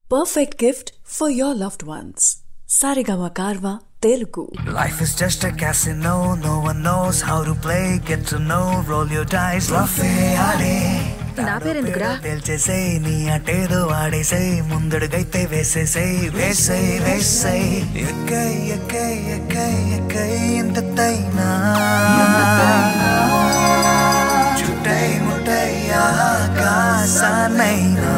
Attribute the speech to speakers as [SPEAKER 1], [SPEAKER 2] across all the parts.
[SPEAKER 1] Perfect gift for your loved ones. Saregama Kaadu, Telugu.
[SPEAKER 2] Life is just a casino, no one knows how to play. Get to know, roll your dice, love ade.
[SPEAKER 3] నా పేరెందుకురా?
[SPEAKER 2] తెలిచేసే నీ అటేదో ఆడేసే ముందడుగైతే వేసేసే వేసే వేసే ఎక్కై ఎక్కై ఎక్కై ఎక్కై ఎంతైనా చుట్టై ముట్టై ఆకాశానైనా.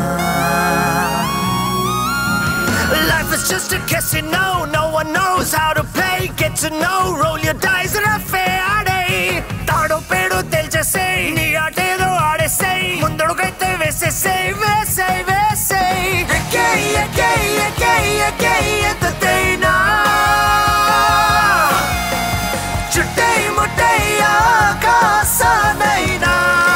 [SPEAKER 2] Life is just a casino, no one knows how to play. Get to know, roll your dice and ade. తాడో పేడో తెలిచేసే నీ అటేదో ఆడేసే ముందడుగైతే వేసేసే వేసే వేసే ఎక్కై ఎక్కై ఎక్కై ఎక్కై ఎంతైనా చుట్టై ముట్టై ఆకాశానైనా.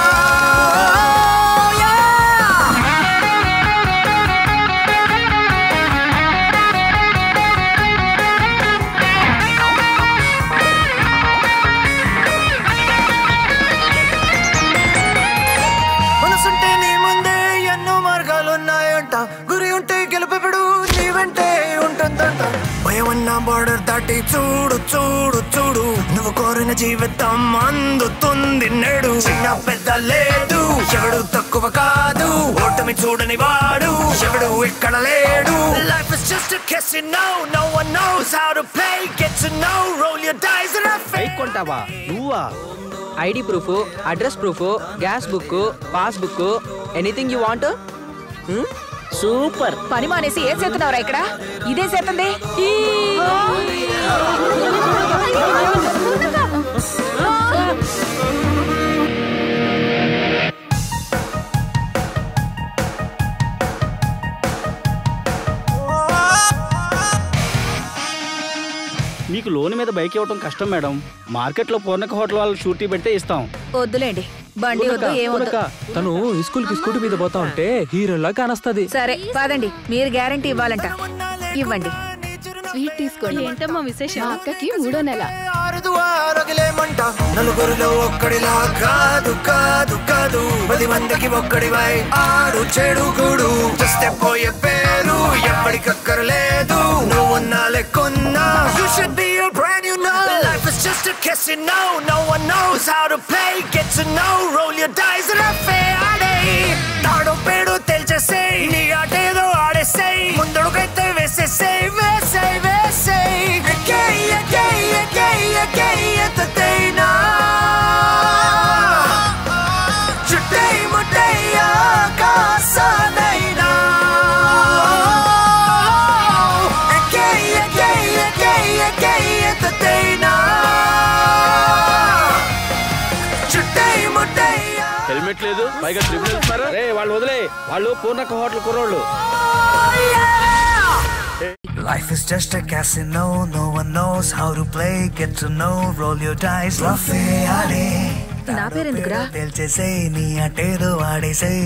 [SPEAKER 2] గురి ఉంటే గెలుపెప్పుడు నీ వెంటే ఉంటుందంట. భయమన్న బోర్డర్ దాటి చూడు చూడు చూడు నువ్వు కోరిన జీవితం అందుతుంది నేడు. చిన్న పెద్ద లేదు ఎవడు తక్కువ కాదు ఓటమి చూడని వాడు ఎవడు ఇక్కడ లేడు. Life is just a casino, no one knows how to play. Get to know, roll your dice and
[SPEAKER 4] కొంటావా నువ్వా? ID proof, address proof, gas book, passbook, anything you want. Super.
[SPEAKER 3] పని మానేసి ఏం చేస్తున్నావురా ఇక్కడ? ఇదే చేస్తుంది.
[SPEAKER 4] మీకు లోన్ మీద బైక్ ఇవ్వటం కష్టం మేడం. మార్కెట్లో పూర్ణక హోటల్ వాళ్ళు షూరిటీ పెడితే ఇస్తాం.
[SPEAKER 3] వద్దులేండి, బండి వద్దు, ఏమొద్దు.
[SPEAKER 5] తను స్కూల్ కి స్కూటీ మీద పోతా ఉంటే హీరోలా కానొస్తది.
[SPEAKER 3] సరే పదండి, మీరు గ్యారంటీ ఇవ్వాలంట. ఇవ్వండి.
[SPEAKER 6] స్వీట్ తీసుకోండి. ఏంటమ్మా విశేషం? అక్కకి 3వ నెల.
[SPEAKER 2] నలుగురిలో ఒక్కడిలా కాదు కాదు కాదు 10 మందికి ఒక్కడివై ఆడు చెడుగుడు చూస్తే పోయే పేరు ఎప్పటికక్కర్లేదు. నువ్వున్నా లేకున్నా you should be a brand new know. Life is just a casino, no one knows how to play. Get to know, roll your dice and ade. తాడో పేడో తెలిచేసే నీ అటేదో ఆడేసే ముందడుగైతే వేసేసే వేసే వేసే ఎక్కై ఎక్కై ఎక్కై ఎక్కై ఎంతైనా చుట్టై ముట్టై ఆకాశానైనా. ఎక్కై ఎక్కై ఎక్కై ఎక్కై ఎంతైనా చుట్టై ముట్టై.
[SPEAKER 4] హెల్మెట్ లేదు, పైగా ట్రిపుల్ వెళ్తున్నారా? రే వాళ్ళు వదిలే, వాళ్ళు పూర్ణక హోటల్ కుర్రోళ్ళు.
[SPEAKER 2] Life is just a casino, no one knows how to play. Get to know, roll your dice, love ade.
[SPEAKER 3] నా పేరెందుకురా?
[SPEAKER 2] తెలిచేసే నీ అటేదో ఆడేసే